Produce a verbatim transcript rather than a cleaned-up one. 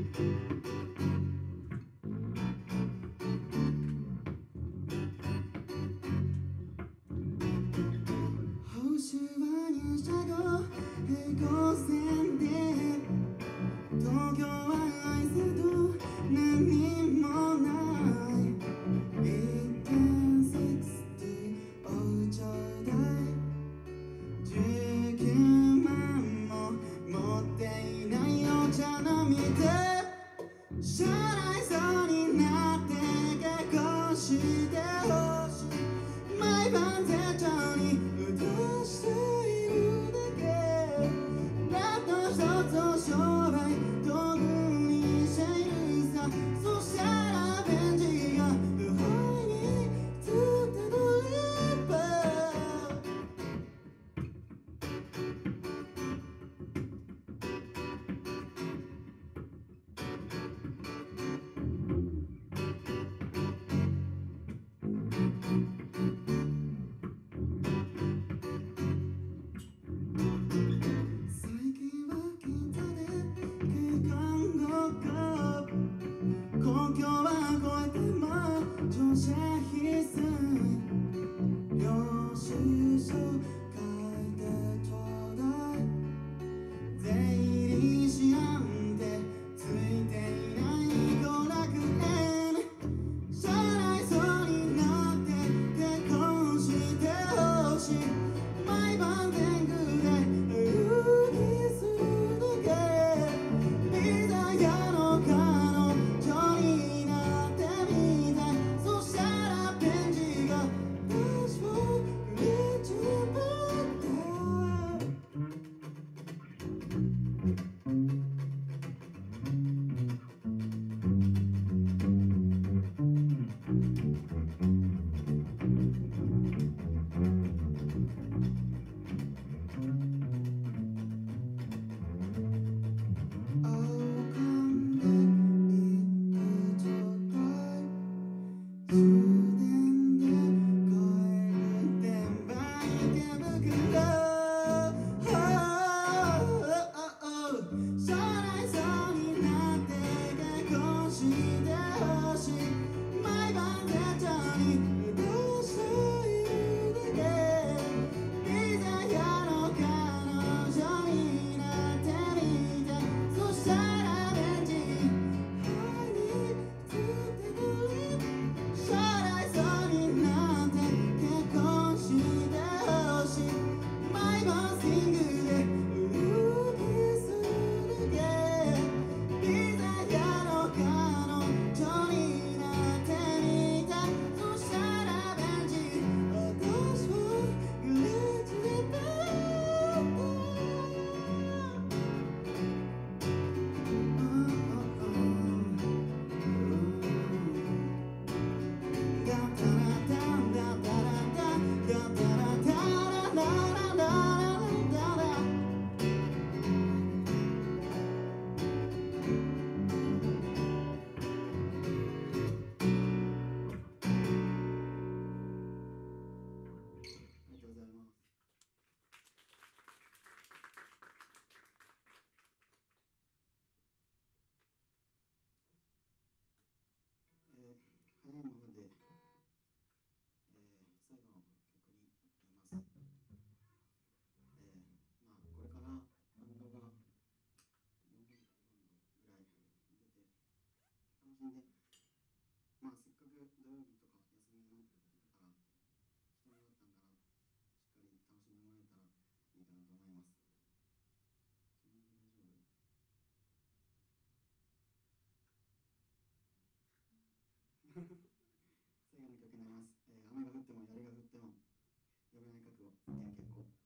星は入社後平行線で東京は愛せど何もないいってんろくをちょうだいじゅうきゅうまんも持っていないお茶飲みで将来そうになって結婚してほしい毎晩手帳にうとしているだけだと一つ将来遠くにしているさそしたらベンチが不本意につたどれば最近は銀座で空間ごっこ公共は超えても乗車必須領収書書いてちょうだい税理士なんてついていない娯楽園将来そうになって結婚してほしい毎晩天狗で浮気するだけピザ屋の彼女になってみたいそしたらベンチが私をくれちま終電で帰る電話池袋将来そうになって結婚してほしい毎晩手帳にうとしているだけピザ屋の彼女になってみたいそしたらベンチにつってくれ将来そうになって結婚してほしい毎晩シングルで浮気するだけピザ屋の彼女になってみたいそしたらベンチ私をくれちま早いもので、えー、最後の曲になります。えー、まあこれからバンドがよんバンドぐらい出て楽しんで、まあせっかく土曜日とか休みの方が来てもらったんならしっかり楽しんでもらえたらいいかなと思います。チューニング大丈夫？最後の曲になります。えー、雨が降っても槍が降ってもやめない覚悟、天気結構。